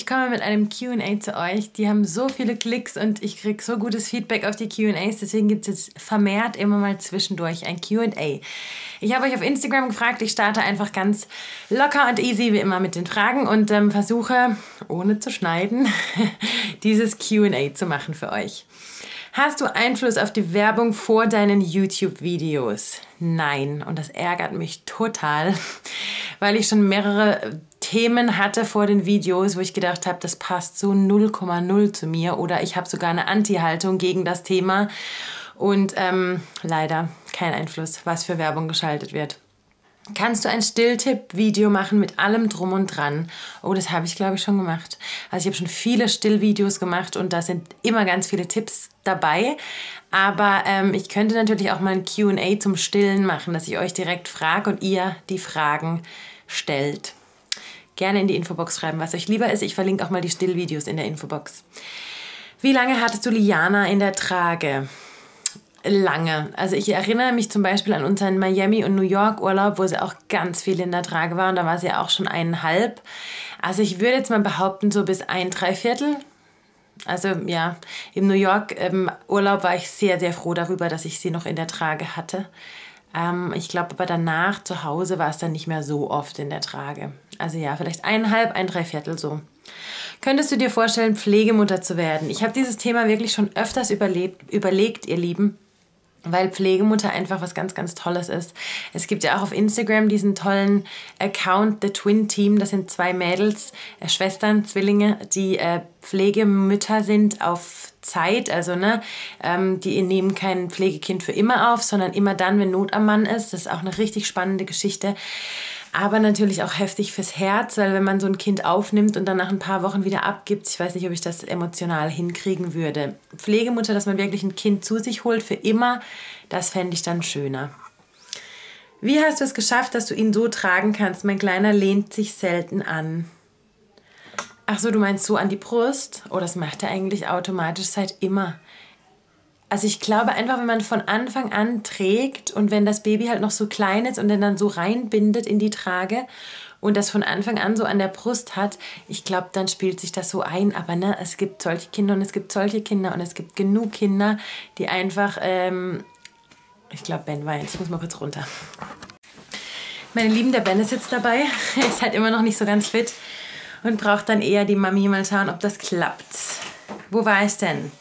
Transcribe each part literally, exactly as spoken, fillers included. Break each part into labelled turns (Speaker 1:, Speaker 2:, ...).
Speaker 1: komme mit einem Q und A zu euch. Die haben so viele Klicks und ich kriege so gutes Feedback auf die Q und As. Deswegen gibt es jetzt vermehrt immer mal zwischendurch ein Q und A. Ich habe euch auf Instagram gefragt. Ich starte einfach ganz locker und easy wie immer mit den Fragen und ähm, versuche, ohne zu schneiden, dieses Q und A zu machen für euch. Hast du Einfluss auf die Werbung vor deinen YouTube-Videos? Nein. Und das ärgert mich total, weil ich schon mehrere Themen hatte vor den Videos, wo ich gedacht habe, das passt so null Komma null zu mir oder ich habe sogar eine Anti-Haltung gegen das Thema und ähm, leider kein Einfluss, was für Werbung geschaltet wird. Kannst du ein Stilltipp-Video machen mit allem drum und dran? Oh, das habe ich, glaube ich, schon gemacht. Also ich habe schon viele Stillvideos gemacht und da sind immer ganz viele Tipps dabei. Aber ähm, ich könnte natürlich auch mal ein Q und A zum Stillen machen, dass ich euch direkt frage und ihr die Fragen stellt. Gerne in die Infobox schreiben, was euch lieber ist. Ich verlinke auch mal die Stillvideos in der Infobox. Wie lange hattest du Liana in der Trage? Lange. Also ich erinnere mich zum Beispiel an unseren Miami- und New York-Urlaub, wo sie auch ganz viel in der Trage war und da war sie auch schon eineinhalb. Also ich würde jetzt mal behaupten, so bis ein Dreiviertel. Also ja, im New York-Urlaub war ich sehr, sehr froh darüber, dass ich sie noch in der Trage hatte. Ähm, ich glaube aber danach zu Hause war es dann nicht mehr so oft in der Trage. Also ja, vielleicht eineinhalb, ein Dreiviertel so. Könntest du dir vorstellen, Pflegemutter zu werden? Ich habe dieses Thema wirklich schon öfters überlebt, überlegt, ihr Lieben. Weil Pflegemutter einfach was ganz, ganz Tolles ist. Es gibt ja auch auf Instagram diesen tollen Account, The Twin Team. Das sind zwei Mädels, äh, Schwestern, Zwillinge, die äh, Pflegemütter sind auf Zeit. Also ne, ähm, die nehmen kein Pflegekind für immer auf, sondern immer dann, wenn Not am Mann ist. Das ist auch eine richtig spannende Geschichte. Aber natürlich auch heftig fürs Herz, weil wenn man so ein Kind aufnimmt und dann nach ein paar Wochen wieder abgibt, ich weiß nicht, ob ich das emotional hinkriegen würde. Pflegemutter, dass man wirklich ein Kind zu sich holt für immer, das fände ich dann schöner. Wie hast du es geschafft, dass du ihn so tragen kannst? Mein Kleiner lehnt sich selten an. Ach so, du meinst so an die Brust? Oh, das macht er eigentlich automatisch seit immer. Also ich glaube einfach, wenn man von Anfang an trägt und wenn das Baby halt noch so klein ist und den dann so reinbindet in die Trage und das von Anfang an so an der Brust hat, ich glaube, dann spielt sich das so ein. Aber ne, es gibt solche Kinder und es gibt solche Kinder und es gibt genug Kinder, die einfach, ähm, ich glaube, Ben weint. Ich muss mal kurz runter. Meine Lieben, der Ben ist jetzt dabei. Er ist halt immer noch nicht so ganz fit und braucht dann eher die Mami. Mal schauen, ob das klappt. Wo war ich denn?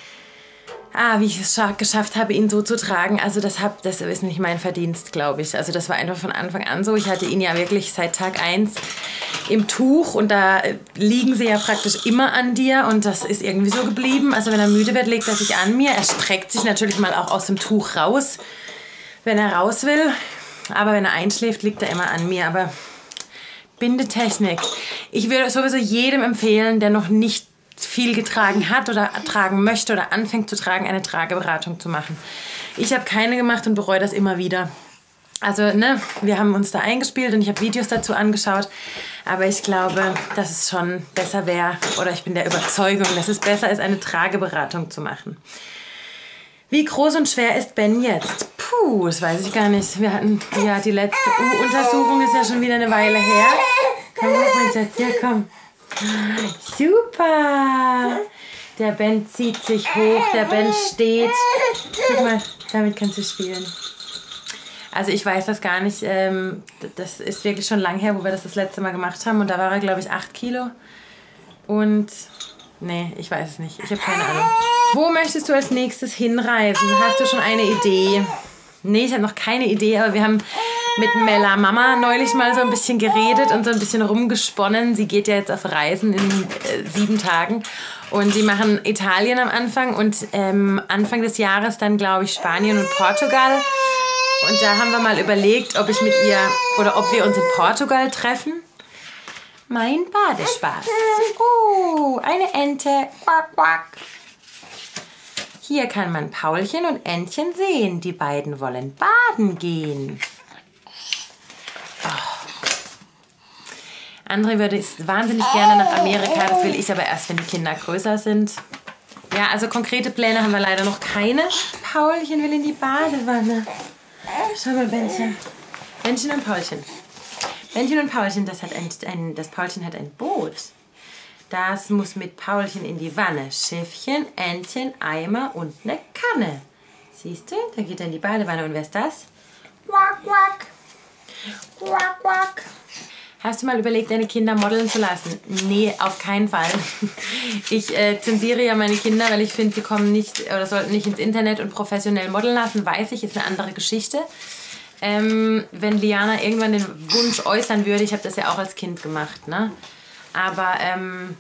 Speaker 1: Ah, wie ich es geschafft habe, ihn so zu tragen. Also das, hab, das ist nicht mein Verdienst, glaube ich. Also das war einfach von Anfang an so. Ich hatte ihn ja wirklich seit Tag eins im Tuch und da liegen sie ja praktisch immer an dir und das ist irgendwie so geblieben. Also wenn er müde wird, legt er sich an mir. Er streckt sich natürlich mal auch aus dem Tuch raus, wenn er raus will. Aber wenn er einschläft, liegt er immer an mir. Aber Bindetechnik. Ich würde sowieso jedem empfehlen, der noch nicht viel getragen hat oder tragen möchte oder anfängt zu tragen, eine Trageberatung zu machen. Ich habe keine gemacht und bereue das immer wieder. Also, ne, wir haben uns da eingespielt und ich habe Videos dazu angeschaut, aber ich glaube, dass es schon besser wäre, oder ich bin der Überzeugung, dass es besser ist, eine Trageberatung zu machen. Wie groß und schwer ist Ben jetzt? Puh, das weiß ich gar nicht. Wir hatten, ja, die letzte U-Untersuchung ist ja schon wieder eine Weile her. Komm hoch, mein Schatz, ja, komm. Super! Der Ben zieht sich hoch, der Ben steht. Guck mal, damit kannst du spielen. Also ich weiß das gar nicht. Ähm, das ist wirklich schon lang her, wo wir das das letzte Mal gemacht haben. Und da war er, glaube ich, acht Kilo. Und nee, ich weiß es nicht. Ich habe keine Ahnung. Wo möchtest du als nächstes hinreisen? Hast du schon eine Idee? Nee, ich habe noch keine Idee, aber wir haben mit Mella Mama neulich mal so ein bisschen geredet und so ein bisschen rumgesponnen. Sie geht ja jetzt auf Reisen in äh, sieben Tagen und sie machen Italien am Anfang und ähm, Anfang des Jahres dann, glaube ich, Spanien und Portugal. Und da haben wir mal überlegt, ob ich mit ihr oder ob wir uns in Portugal treffen. Mein Badespaß. Oh, eine Ente. Quack, quack. Hier kann man Paulchen und Entchen sehen. Die beiden wollen baden gehen. André würde es wahnsinnig gerne nach Amerika, das will ich aber erst, wenn die Kinder größer sind. Ja, also konkrete Pläne haben wir leider noch keine. Paulchen will in die Badewanne. Schau mal, Bändchen. Bändchen und Paulchen. Bändchen und Paulchen, das, hat ein, ein, das Paulchen hat ein Boot. Das muss mit Paulchen in die Wanne. Schiffchen, Entchen, Eimer und eine Kanne. Siehst du? Da geht er in die Badewanne. Und wer ist das? Quack, quack. Quack, quack. Hast du mal überlegt, deine Kinder modeln zu lassen? Nee, auf keinen Fall. Ich äh, zensiere ja meine Kinder, weil ich finde, sie kommen nicht oder sollten nicht ins Internet und professionell modeln lassen. Weiß ich, ist eine andere Geschichte. Ähm, wenn Liana irgendwann den Wunsch äußern würde, ich habe das ja auch als Kind gemacht, ne? Aber ähm,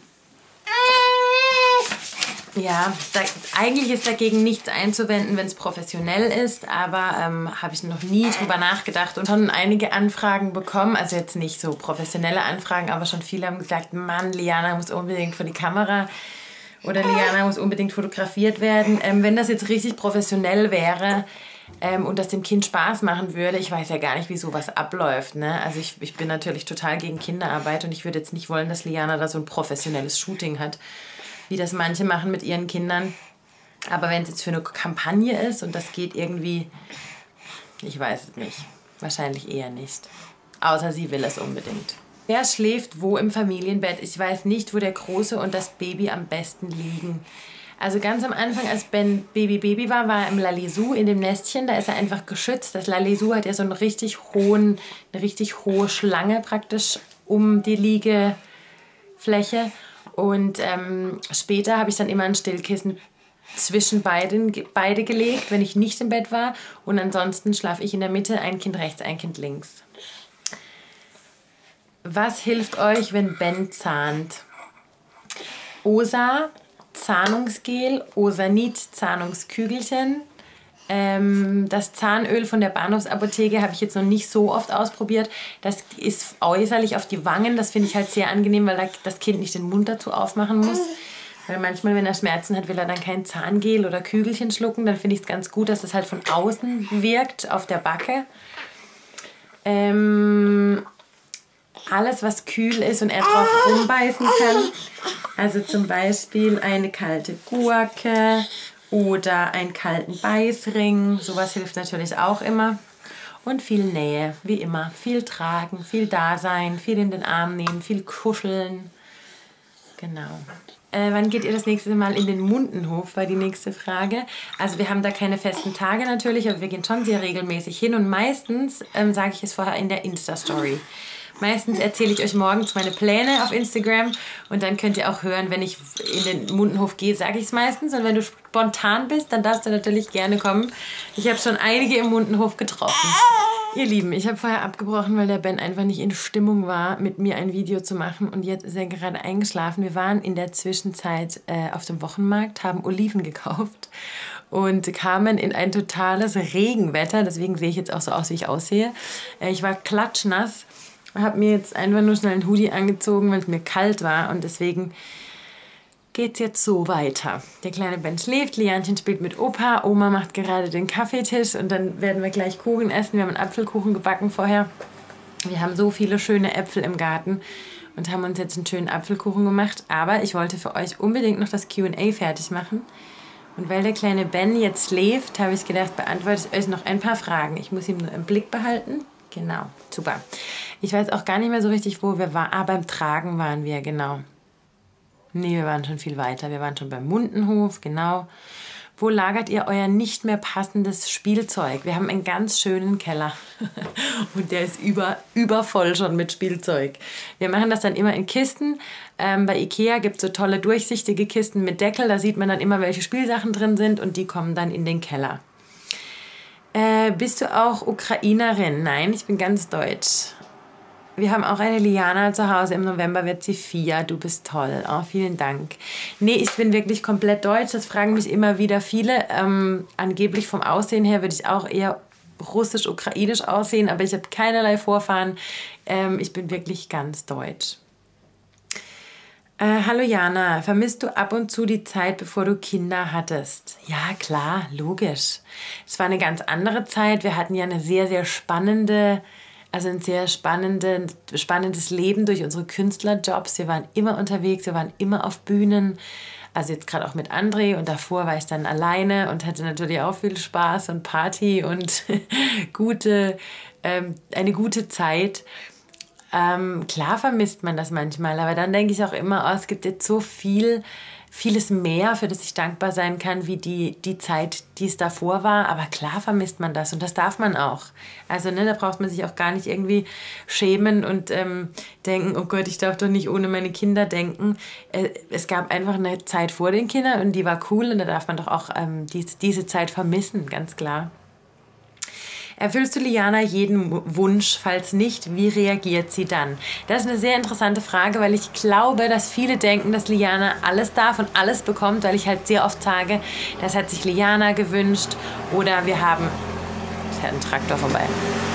Speaker 1: ja, da, eigentlich ist dagegen nichts einzuwenden, wenn es professionell ist, aber ähm, habe ich noch nie drüber nachgedacht und schon einige Anfragen bekommen, also jetzt nicht so professionelle Anfragen, aber schon viele haben gesagt, Mann, Liana muss unbedingt vor die Kamera oder Liana muss unbedingt fotografiert werden. Ähm, wenn das jetzt richtig professionell wäre ähm, und das dem Kind Spaß machen würde, ich weiß ja gar nicht, wie sowas abläuft, ne? Also ich, ich bin natürlich total gegen Kinderarbeit und ich würde jetzt nicht wollen, dass Liana da so ein professionelles Shooting hat, wie das manche machen mit ihren Kindern. Aber wenn es jetzt für eine Kampagne ist und das geht irgendwie, ich weiß es nicht, wahrscheinlich eher nicht. Außer sie will es unbedingt. Wer schläft wo im Familienbett? Ich weiß nicht, wo der Große und das Baby am besten liegen. Also ganz am Anfang, als Ben Baby Baby war, war er im Lalisou in dem Nestchen. Da ist er einfach geschützt. Das Lalisou hat ja so einen richtig hohen, eine richtig hohe Schlange praktisch um die Liegefläche. Und ähm, später habe ich dann immer ein Stillkissen zwischen beiden, beide gelegt, wenn ich nicht im Bett war. Und ansonsten schlafe ich in der Mitte, ein Kind rechts, ein Kind links. Was hilft euch, wenn Ben zahnt? Osa, Zahnungsgel, Osanit, Zahnungskügelchen. Ähm, das Zahnöl von der Bahnhofsapotheke habe ich jetzt noch nicht so oft ausprobiert. Das ist äußerlich auf die Wangen. Das finde ich halt sehr angenehm, weil das Kind nicht den Mund dazu aufmachen muss. Weil manchmal, wenn er Schmerzen hat, will er dann kein Zahngel oder Kügelchen schlucken. Dann finde ich es ganz gut, dass es halt von außen wirkt auf der Backe. Ähm, alles, was kühl ist und er drauf rumbeißen kann. Also zum Beispiel eine kalte Gurke oder einen kalten Beißring. Sowas hilft natürlich auch immer. Und viel Nähe, wie immer. Viel tragen, viel Dasein, viel in den Arm nehmen, viel kuscheln. Genau. Äh, wann geht ihr das nächste Mal in den Mundenhof, war die nächste Frage. Also wir haben da keine festen Tage natürlich, aber wir gehen schon sehr regelmäßig hin. Und meistens ähm, sage ich es vorher in der Insta-Story. Meistens erzähle ich euch morgens meine Pläne auf Instagram und dann könnt ihr auch hören, wenn ich in den Mundenhof gehe, sage ich es meistens. Und wenn du spontan bist, dann darfst du natürlich gerne kommen. Ich habe schon einige im Mundenhof getroffen. Ihr Lieben, ich habe vorher abgebrochen, weil der Ben einfach nicht in Stimmung war, mit mir ein Video zu machen. Und jetzt ist er gerade eingeschlafen. Wir waren in der Zwischenzeit äh, auf dem Wochenmarkt, haben Oliven gekauft und kamen in ein totales Regenwetter. Deswegen sehe ich jetzt auch so aus, wie ich aussehe. Äh, ich war klatschnass. Habe mir jetzt einfach nur schnell einen Hoodie angezogen, weil es mir kalt war. Und deswegen geht es jetzt so weiter. Der kleine Ben schläft, Lianchen spielt mit Opa, Oma macht gerade den Kaffeetisch und dann werden wir gleich Kuchen essen. Wir haben einen Apfelkuchen gebacken vorher. Wir haben so viele schöne Äpfel im Garten und haben uns jetzt einen schönen Apfelkuchen gemacht. Aber ich wollte für euch unbedingt noch das Q und A fertig machen. Und weil der kleine Ben jetzt schläft, habe ich gedacht, beantworte ich euch noch ein paar Fragen. Ich muss ihn nur im Blick behalten. Genau, super. Ich weiß auch gar nicht mehr so richtig, wo wir waren. Ah, beim Tragen waren wir, genau. Nee, wir waren schon viel weiter. Wir waren schon beim Mundenhof, genau. Wo lagert ihr euer nicht mehr passendes Spielzeug? Wir haben einen ganz schönen Keller und der ist über, übervoll schon mit Spielzeug. Wir machen das dann immer in Kisten. Ähm, bei Ikea gibt es so tolle durchsichtige Kisten mit Deckel. Da sieht man dann immer, welche Spielsachen drin sind und die kommen dann in den Keller. Äh, bist du auch Ukrainerin? Nein, ich bin ganz deutsch. Wir haben auch eine Liana zu Hause. Im November wird sie vier. Du bist toll. Oh, vielen Dank. Nee, ich bin wirklich komplett deutsch. Das fragen mich immer wieder viele. Ähm, angeblich vom Aussehen her würde ich auch eher russisch-ukrainisch aussehen, aber ich habe keinerlei Vorfahren. Ähm, ich bin wirklich ganz deutsch. Äh, hallo Jana, vermisst du ab und zu die Zeit, bevor du Kinder hattest? Ja, klar, logisch. Es war eine ganz andere Zeit. Wir hatten ja eine sehr, sehr spannende, also ein sehr spannende, spannendes Leben durch unsere Künstlerjobs. Wir waren immer unterwegs, wir waren immer auf Bühnen. Also jetzt gerade auch mit André und davor war ich dann alleine und hatte natürlich auch viel Spaß und Party und gute, ähm, eine gute Zeit. Ähm, klar vermisst man das manchmal, aber dann denke ich auch immer, oh, es gibt jetzt so viel, vieles mehr, für das ich dankbar sein kann, wie die, die Zeit, die es davor war. Aber klar vermisst man das und das darf man auch. Also ne, da braucht man sich auch gar nicht irgendwie schämen und ähm, denken, oh Gott, ich darf doch nicht ohne meine Kinder denken. Äh, es gab einfach eine Zeit vor den Kindern und die war cool und da darf man doch auch ähm, diese, diese Zeit vermissen, ganz klar. Erfüllst du Liana jeden Wunsch? Falls nicht, wie reagiert sie dann? Das ist eine sehr interessante Frage, weil ich glaube, dass viele denken, dass Liana alles darf und alles bekommt, weil ich halt sehr oft sage, das hat sich Liana gewünscht oder wir haben... Es fährt ein Traktor vorbei.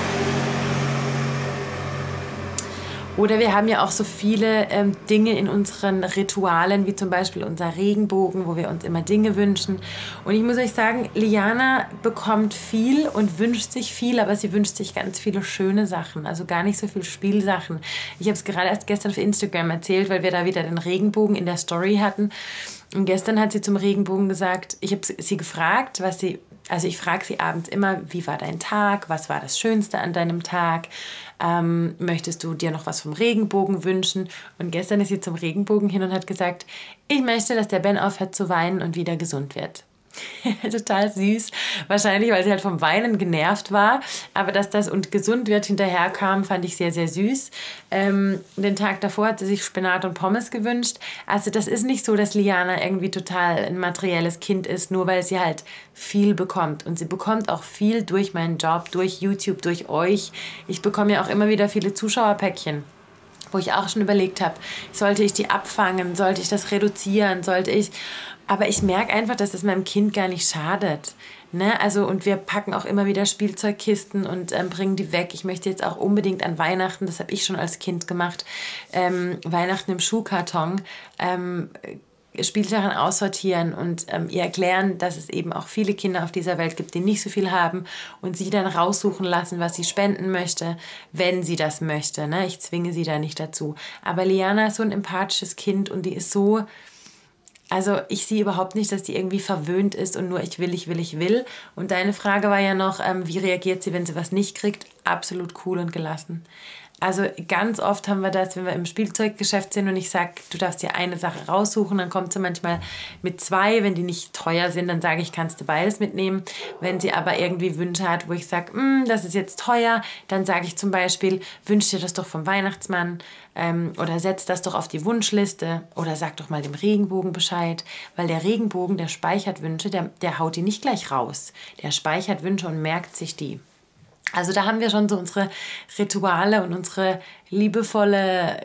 Speaker 1: Oder wir haben ja auch so viele ähm, Dinge in unseren Ritualen, wie zum Beispiel unser Regenbogen, wo wir uns immer Dinge wünschen. Und ich muss euch sagen, Liana bekommt viel und wünscht sich viel, aber sie wünscht sich ganz viele schöne Sachen, also gar nicht so viel Spielsachen. Ich habe es gerade erst gestern auf Instagram erzählt, weil wir da wieder den Regenbogen in der Story hatten. Und gestern hat sie zum Regenbogen gesagt, ich habe sie gefragt, was sie... Also ich frage sie abends immer, wie war dein Tag? Was war das Schönste an deinem Tag? Ähm, möchtest du dir noch was vom Regenbogen wünschen? Und gestern ist sie zum Regenbogen hin und hat gesagt, ich möchte, dass der Ben aufhört zu weinen und wieder gesund wird. Total süß. Wahrscheinlich, weil sie halt vom Weinen genervt war. Aber dass das und gesund wird hinterherkam, fand ich sehr, sehr süß. Ähm, den Tag davor hat sie sich Spinat und Pommes gewünscht. Also das ist nicht so, dass Liana irgendwie total ein materielles Kind ist, nur weil sie halt viel bekommt. Und sie bekommt auch viel durch meinen Job, durch YouTube, durch euch. Ich bekomme ja auch immer wieder viele Zuschauerpäckchen, wo ich auch schon überlegt habe, sollte ich die abfangen, sollte ich das reduzieren, sollte ich... Aber ich merke einfach, dass das meinem Kind gar nicht schadet. Ne? Also, und wir packen auch immer wieder Spielzeugkisten und ähm, bringen die weg. Ich möchte jetzt auch unbedingt an Weihnachten, das habe ich schon als Kind gemacht, ähm, Weihnachten im Schuhkarton, ähm, Spielsachen aussortieren und ähm, ihr erklären, dass es eben auch viele Kinder auf dieser Welt gibt, die nicht so viel haben und sie dann raussuchen lassen, was sie spenden möchte, wenn sie das möchte. Ne? Ich zwinge sie da nicht dazu. Aber Liana ist so ein empathisches Kind und die ist so... Also ich sehe überhaupt nicht, dass die irgendwie verwöhnt ist und nur ich will, ich will, ich will. Und deine Frage war ja noch, ähm, wie reagiert sie, wenn sie was nicht kriegt? Absolut cool und gelassen. Also ganz oft haben wir das, wenn wir im Spielzeuggeschäft sind und ich sage, du darfst dir eine Sache raussuchen, dann kommt sie manchmal mit zwei. Wenn die nicht teuer sind, dann sage ich, kannst du beides mitnehmen. Wenn sie aber irgendwie Wünsche hat, wo ich sage, das ist jetzt teuer, dann sage ich zum Beispiel, wünsch dir das doch vom Weihnachtsmann ähm, oder setz das doch auf die Wunschliste oder sag doch mal dem Regenbogen Bescheid, weil der Regenbogen, der speichert Wünsche, der, der haut die nicht gleich raus. Der speichert Wünsche und merkt sich die. Also da haben wir schon so unsere Rituale und unsere liebevolle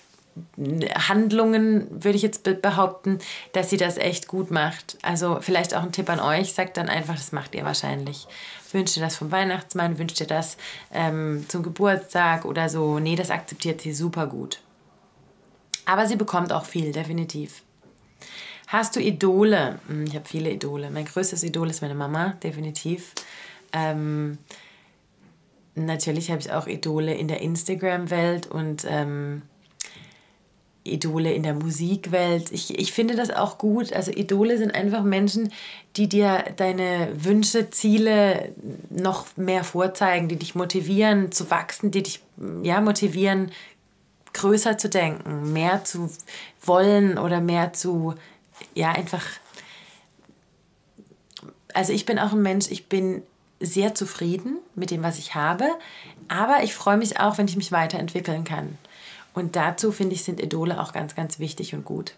Speaker 1: Handlungen, würde ich jetzt behaupten, dass sie das echt gut macht. Also vielleicht auch ein Tipp an euch, sagt dann einfach, das macht ihr wahrscheinlich. Wünscht ihr das vom Weihnachtsmann, wünscht ihr das ähm, zum Geburtstag oder so. Nee, das akzeptiert sie super gut. Aber sie bekommt auch viel, definitiv. Hast du Idole? Ich habe viele Idole. Mein größtes Idol ist meine Mama, definitiv. Ähm, Natürlich habe ich auch Idole in der Instagram-Welt und ähm, Idole in der Musikwelt. Ich, ich finde das auch gut. Also Idole sind einfach Menschen, die dir deine Wünsche, Ziele noch mehr vorzeigen, die dich motivieren zu wachsen, die dich ja, motivieren, größer zu denken, mehr zu wollen oder mehr zu, ja, einfach... Also ich bin auch ein Mensch, ich bin sehr zufrieden mit dem, was ich habe, aber ich freue mich auch, wenn ich mich weiterentwickeln kann. Und dazu, finde ich, sind Idole auch ganz, ganz wichtig und gut.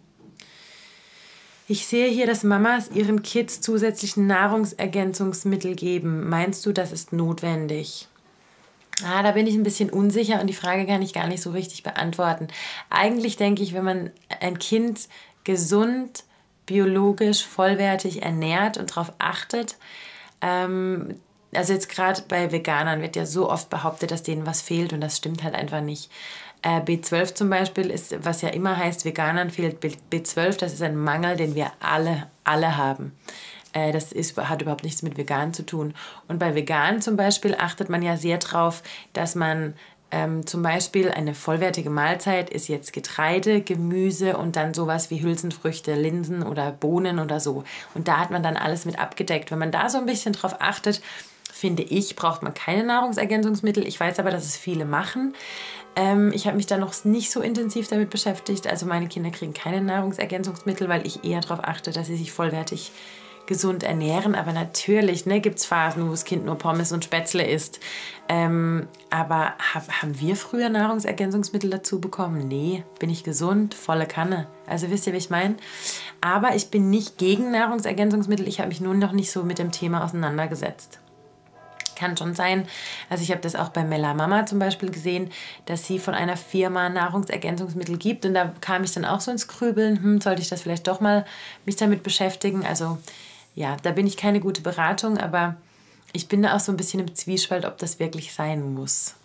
Speaker 1: Ich sehe hier, dass Mamas ihren Kids zusätzliche Nahrungsergänzungsmittel geben. Meinst du, das ist notwendig? Ah, da bin ich ein bisschen unsicher und die Frage kann ich gar nicht so richtig beantworten. Eigentlich denke ich, wenn man ein Kind gesund, biologisch, vollwertig ernährt und darauf achtet, ähm, also jetzt gerade bei Veganern wird ja so oft behauptet, dass denen was fehlt und das stimmt halt einfach nicht. Äh, B zwölf zum Beispiel ist, was ja immer heißt, Veganern fehlt B zwölf, das ist ein Mangel, den wir alle, alle haben. Äh, das ist, hat überhaupt nichts mit vegan zu tun. Und bei vegan zum Beispiel achtet man ja sehr drauf, dass man ähm, zum Beispiel eine vollwertige Mahlzeit ist jetzt Getreide, Gemüse und dann sowas wie Hülsenfrüchte, Linsen oder Bohnen oder so. Und da hat man dann alles mit abgedeckt. Wenn man da so ein bisschen drauf achtet, finde ich, braucht man keine Nahrungsergänzungsmittel. Ich weiß aber, dass es viele machen. Ähm, ich habe mich da noch nicht so intensiv damit beschäftigt. Also meine Kinder kriegen keine Nahrungsergänzungsmittel, weil ich eher darauf achte, dass sie sich vollwertig gesund ernähren. Aber natürlich ne, gibt es Phasen, wo das Kind nur Pommes und Spätzle isst. Ähm, aber hab, haben wir früher Nahrungsergänzungsmittel dazu bekommen? Nee, bin ich gesund, volle Kanne. Also wisst ihr, wie ich meine? Aber ich bin nicht gegen Nahrungsergänzungsmittel. Ich habe mich nur noch nicht so mit dem Thema auseinandergesetzt. Kann schon sein. Also ich habe das auch bei Mella Mama zum Beispiel gesehen, dass sie von einer Firma Nahrungsergänzungsmittel gibt. Und da kam ich dann auch so ins Grübeln, hm, sollte ich das vielleicht doch mal mich damit beschäftigen. Also ja, da bin ich keine gute Beratung, aber ich bin da auch so ein bisschen im Zwiespalt, ob das wirklich sein muss.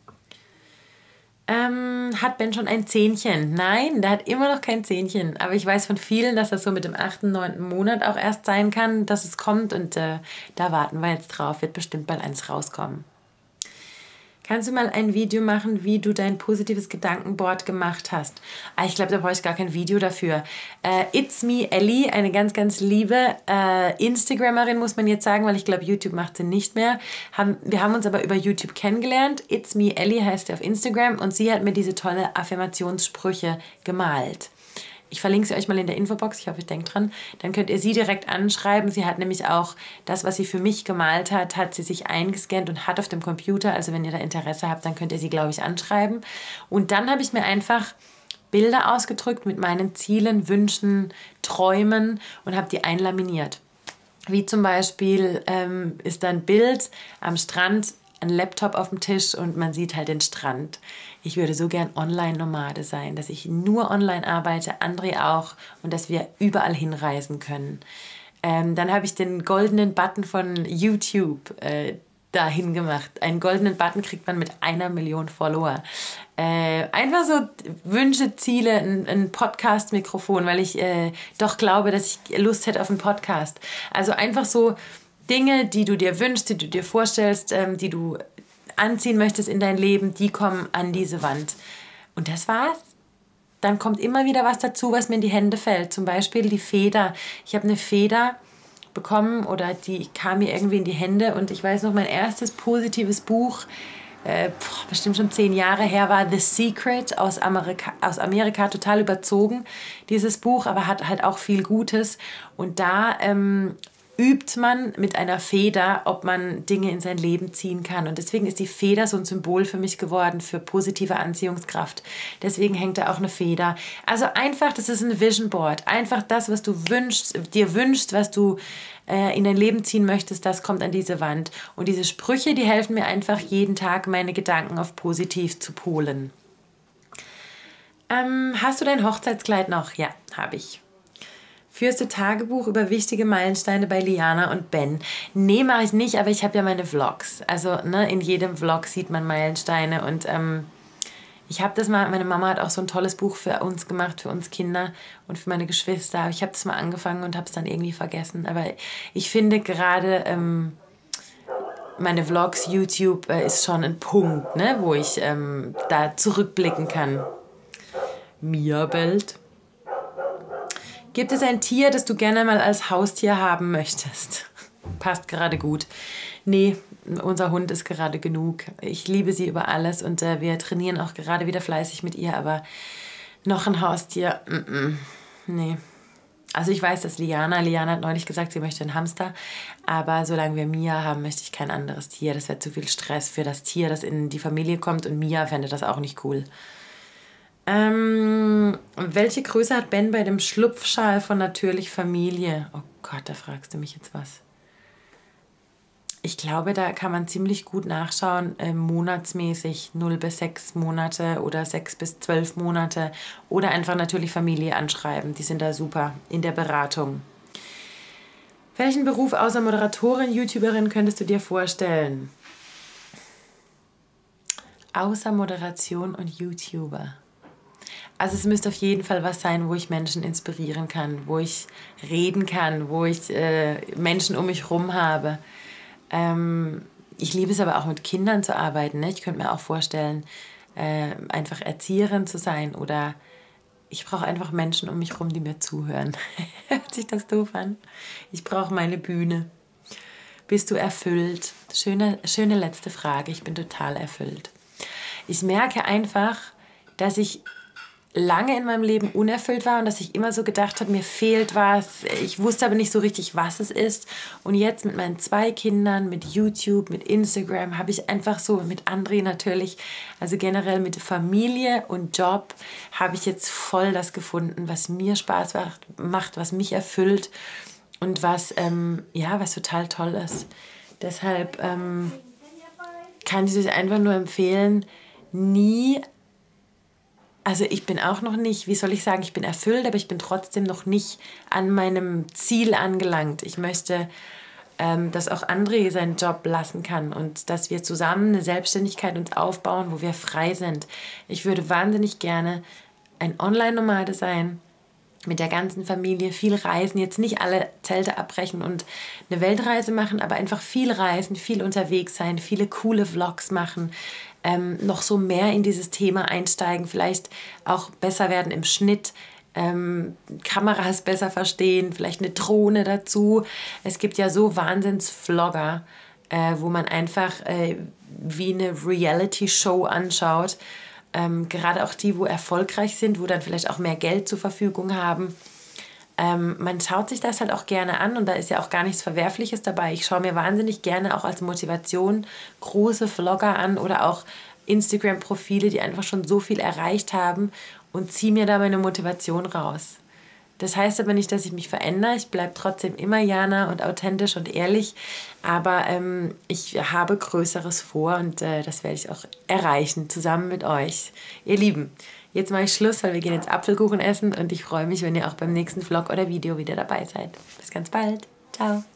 Speaker 1: Ähm, hat Ben schon ein Zähnchen? Nein, der hat immer noch kein Zähnchen. Aber ich weiß von vielen, dass das so mit dem achten, neunten Monat auch erst sein kann, dass es kommt. Und äh, da warten wir jetzt drauf. Wird bestimmt bald eins rauskommen. Kannst du mal ein Video machen, wie du dein positives Gedankenboard gemacht hast? Ah, ich glaube, da brauche ich gar kein Video dafür. Äh, It's Me Ellie, eine ganz, ganz liebe äh, Instagrammerin, muss man jetzt sagen, weil ich glaube, YouTube macht sie nicht mehr. Haben, wir haben uns aber über YouTube kennengelernt. It's Me Ellie heißt sie auf Instagram und sie hat mir diese tolle Affirmationssprüche gemalt. Ich verlinke sie euch mal in der Infobox, ich hoffe, ich denke dran. Dann könnt ihr sie direkt anschreiben. Sie hat nämlich auch das, was sie für mich gemalt hat, hat sie sich eingescannt und hat auf dem Computer. Also wenn ihr da Interesse habt, dann könnt ihr sie, glaube ich, anschreiben. Und dann habe ich mir einfach Bilder ausgedrückt mit meinen Zielen, Wünschen, Träumen und habe die einlaminiert. Wie zum Beispiel ähm, ist da ein Bild am Strand, ein Laptop auf dem Tisch und man sieht halt den Strand. Ich würde so gern Online-Nomade sein, dass ich nur online arbeite, André auch und dass wir überall hinreisen können. Ähm, dann habe ich den goldenen Button von YouTube äh, dahin gemacht. Einen goldenen Button kriegt man mit einer Million Follower. Äh, einfach so Wünsche, Ziele, ein, ein Podcast-Mikrofon, weil ich äh, doch glaube, dass ich Lust hätte auf einen Podcast. Also einfach so Dinge, die du dir wünschst, die du dir vorstellst, ähm, die du anziehen möchtest in dein Leben, die kommen an diese Wand. Und das war's. Dann kommt immer wieder was dazu, was mir in die Hände fällt. Zum Beispiel die Feder. Ich habe eine Feder bekommen oder die kam mir irgendwie in die Hände und ich weiß noch, mein erstes positives Buch, äh, boah, bestimmt schon zehn Jahre her, war The Secret aus Amerika, aus Amerika, total überzogen, dieses Buch, aber hat halt auch viel Gutes. Und da ähm, übt man mit einer Feder, ob man Dinge in sein Leben ziehen kann. Und deswegen ist die Feder so ein Symbol für mich geworden, für positive Anziehungskraft. Deswegen hängt da auch eine Feder. Also einfach, das ist ein Vision Board. Einfach das, was du wünschst, dir wünschst, was du äh, in dein Leben ziehen möchtest, das kommt an diese Wand. Und diese Sprüche, die helfen mir einfach jeden Tag, meine Gedanken auf positiv zu polen. Ähm, hast du dein Hochzeitskleid noch? Ja, habe ich. Führst du Tagebuch über wichtige Meilensteine bei Liana und Ben? Nee, mache ich nicht, aber ich habe ja meine Vlogs. Also ne, in jedem Vlog sieht man Meilensteine und ähm, ich habe das mal, meine Mama hat auch so ein tolles Buch für uns gemacht, für uns Kinder und für meine Geschwister. Ich habe das mal angefangen und habe es dann irgendwie vergessen. Aber ich finde gerade ähm, meine Vlogs, YouTube äh, ist schon ein Punkt, ne, wo ich ähm, da zurückblicken kann. Mia bellt. Gibt es ein Tier, das du gerne mal als Haustier haben möchtest? Passt gerade gut. Nee, unser Hund ist gerade genug. Ich liebe sie über alles und äh, wir trainieren auch gerade wieder fleißig mit ihr, aber noch ein Haustier, mm -mm, nee. Also ich weiß, dass Liana, Liana hat neulich gesagt, sie möchte einen Hamster, aber solange wir Mia haben, möchte ich kein anderes Tier. Das wäre zu viel Stress für das Tier, das in die Familie kommt und Mia fände das auch nicht cool. Ähm, welche Größe hat Ben bei dem Schlupfschal von Natürlich Familie? Oh Gott, da fragst du mich jetzt was. Ich glaube, da kann man ziemlich gut nachschauen, äh, monatsmäßig null bis sechs Monate oder sechs bis zwölf Monate oder einfach Natürlich Familie anschreiben. Die sind da super in der Beratung. Welchen Beruf außer Moderatorin, YouTuberin könntest du dir vorstellen? Außer Moderation und YouTuber. Also es müsste auf jeden Fall was sein, wo ich Menschen inspirieren kann, wo ich reden kann, wo ich äh, Menschen um mich herum habe. Ähm, ich liebe es aber auch mit Kindern zu arbeiten. Ne? Ich könnte mir auch vorstellen, äh, einfach Erzieherin zu sein oder ich brauche einfach Menschen um mich herum, die mir zuhören. Hört sich das doof an? Ich brauche meine Bühne. Bist du erfüllt? Schöne, schöne letzte Frage. Ich bin total erfüllt. ich merke einfach, dass ich lange in meinem Leben unerfüllt war und dass ich immer so gedacht habe, mir fehlt was. Ich wusste aber nicht so richtig, was es ist. Und jetzt mit meinen zwei Kindern, mit YouTube, mit Instagram, habe ich einfach so, mit André natürlich, also generell mit Familie und Job, habe ich jetzt voll das gefunden, was mir Spaß macht, was mich erfüllt und was, ähm, ja, was total toll ist. Deshalb ähm, kann ich euch einfach nur empfehlen, nie. Also ich bin auch noch nicht, wie soll ich sagen, ich bin erfüllt, aber ich bin trotzdem noch nicht an meinem Ziel angelangt. Ich möchte, ähm, dass auch André seinen Job lassen kann und dass wir zusammen eine Selbstständigkeit uns aufbauen, wo wir frei sind. Ich würde wahnsinnig gerne ein Online-Nomade sein, mit der ganzen Familie, viel reisen, jetzt nicht alle Zelte abbrechen und eine Weltreise machen, aber einfach viel reisen, viel unterwegs sein, viele coole Vlogs machen, ähm, noch so mehr in dieses Thema einsteigen, vielleicht auch besser werden im Schnitt, ähm, Kameras besser verstehen, vielleicht eine Drohne dazu. Es gibt ja so Wahnsinns-Vlogger, äh, wo man einfach äh, wie eine Reality-Show anschaut. Ähm, gerade auch die, wo erfolgreich sind, wo dann vielleicht auch mehr Geld zur Verfügung haben. Ähm, man schaut sich das halt auch gerne an und da ist ja auch gar nichts Verwerfliches dabei. Ich schaue mir wahnsinnig gerne auch als Motivation große Vlogger an oder auch Instagram-Profile, die einfach schon so viel erreicht haben und ziehe mir da meine Motivation raus. Das heißt aber nicht, dass ich mich verändere. Ich bleibe trotzdem immer Jana und authentisch und ehrlich. Aber ähm, ich habe Größeres vor und äh, das werde ich auch erreichen, zusammen mit euch. Ihr Lieben, jetzt mache ich Schluss, weil wir gehen jetzt Apfelkuchen essen und ich freue mich, wenn ihr auch beim nächsten Vlog oder Video wieder dabei seid. Bis ganz bald. Ciao.